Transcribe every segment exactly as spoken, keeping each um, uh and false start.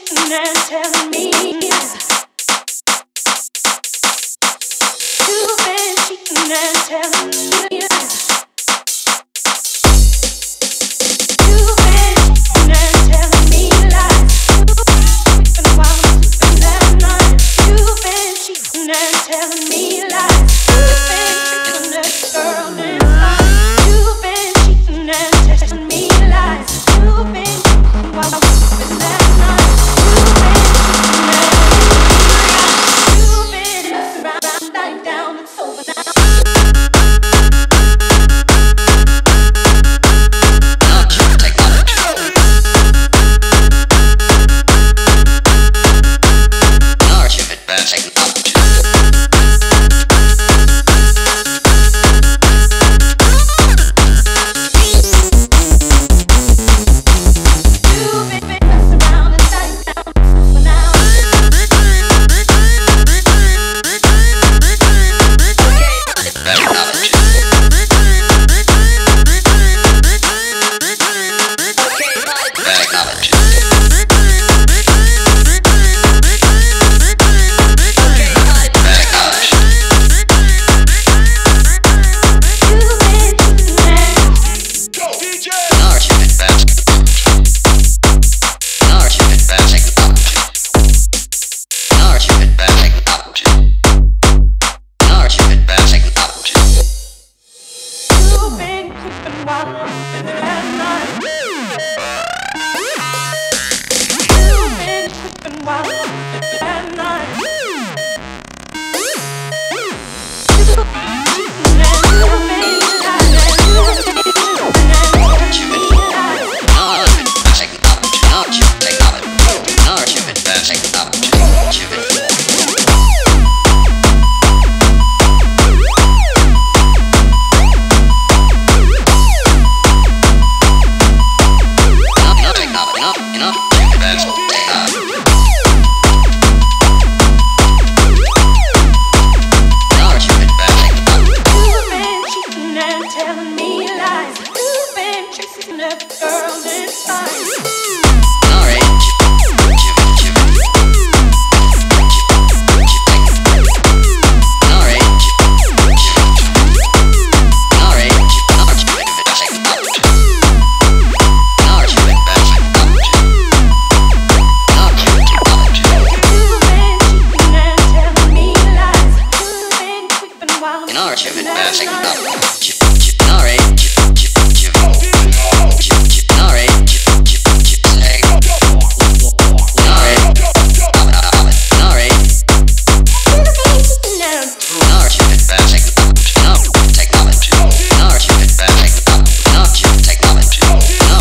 cheating and telling me lies. You've been cheating and telling me lies. You've been cheating and telling me lies. Sleeping while I'm sleeping at night. You've been cheating and telling me lies. You've been tricking that girl inside. You've been cheating and telling me lies. You've been cheating while I'm sleeping at night. You've been cheating and telling me lies. You've been messing around, lying down, it's over now.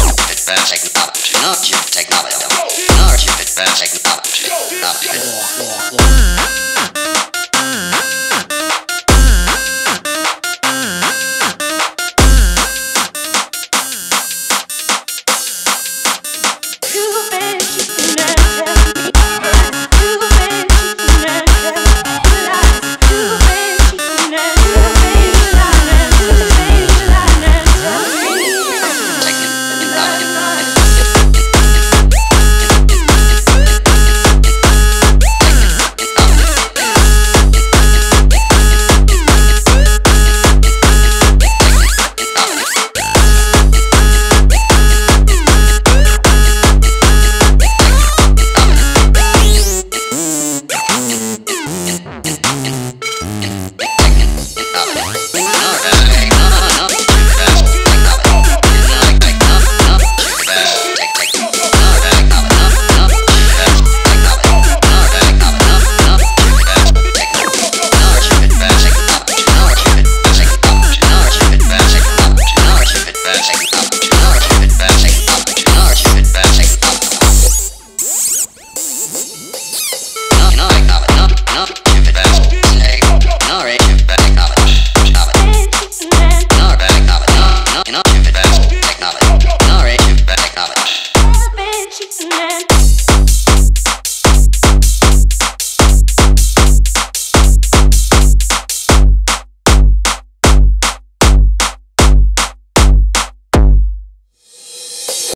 Technology.